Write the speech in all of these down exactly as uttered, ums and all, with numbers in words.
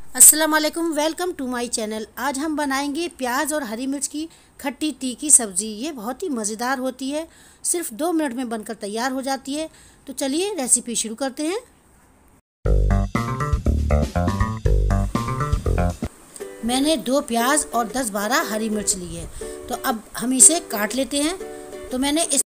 अस्सलाम वालेकुम, welcome to my channel. आज हम बनाएंगे प्याज और हरी मिर्च की खट्टी तीखी सब्ज़ी। ये बहुत ही मज़ेदार होती है, सिर्फ दो मिनट में बनकर तैयार हो जाती है। तो चलिए रेसिपी शुरू करते हैं। मैंने दो प्याज और दस बारह हरी मिर्च ली है, तो अब हम इसे काट लेते हैं। तो मैंने इस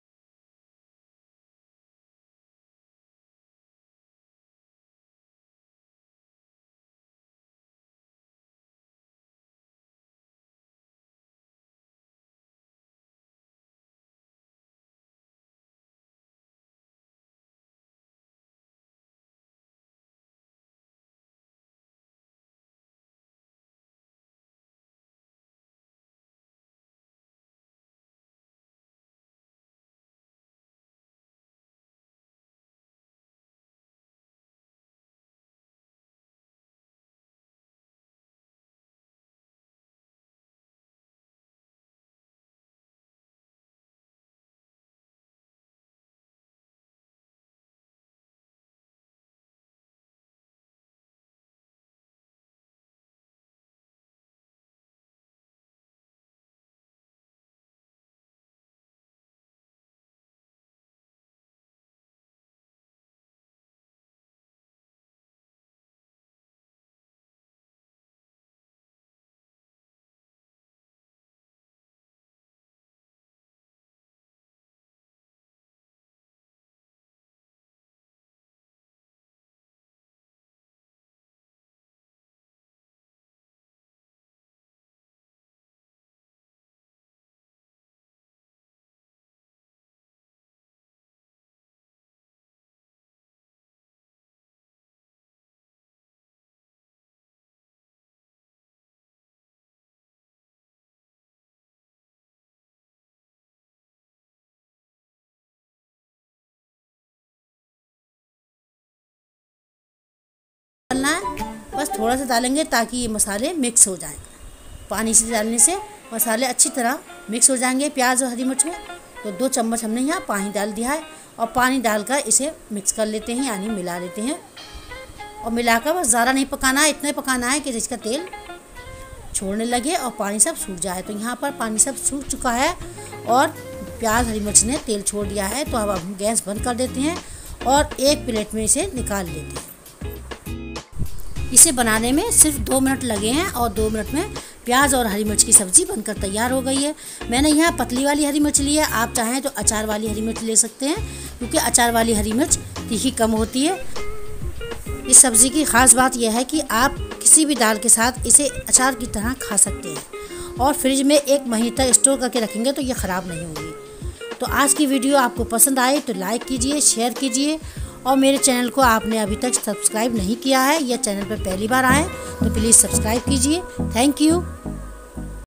डालना है, बस थोड़ा सा डालेंगे ताकि ये मसाले मिक्स हो जाएं। पानी से डालने से मसाले अच्छी तरह मिक्स हो जाएंगे प्याज और हरी मिर्च में। तो दो चम्मच हमने यहाँ पानी डाल दिया है और पानी डालकर इसे मिक्स कर लेते हैं, यानी मिला लेते हैं। और मिलाकर बस ज़्यादा नहीं पकाना है, इतना पकाना है कि जिसका तेल छोड़ने लगे और पानी सब सूख जाए। तो यहाँ पर पानी सब सूख चुका है और प्याज हरी मिर्च ने तेल छोड़ दिया है। तो अब हम गैस बंद कर देते हैं और एक प्लेट में इसे निकाल लेते हैं। इसे बनाने में सिर्फ दो मिनट लगे हैं और दो मिनट में प्याज और हरी मिर्च की सब्ज़ी बनकर तैयार हो गई है। मैंने यहाँ पतली वाली हरी मिर्च ली है, आप चाहें तो अचार वाली हरी मिर्च ले सकते हैं, क्योंकि अचार वाली हरी मिर्च तीखी कम होती है। इस सब्ज़ी की ख़ास बात यह है कि आप किसी भी दाल के साथ इसे अचार की तरह खा सकते हैं और फ्रिज में एक महीने तक स्टोर करके रखेंगे तो ये ख़राब नहीं होगी। तो आज की वीडियो आपको पसंद आए तो लाइक कीजिए, शेयर कीजिए और मेरे चैनल को आपने अभी तक सब्सक्राइब नहीं किया है या चैनल पर पहली बार आए तो प्लीज़ सब्सक्राइब कीजिए। Thank you.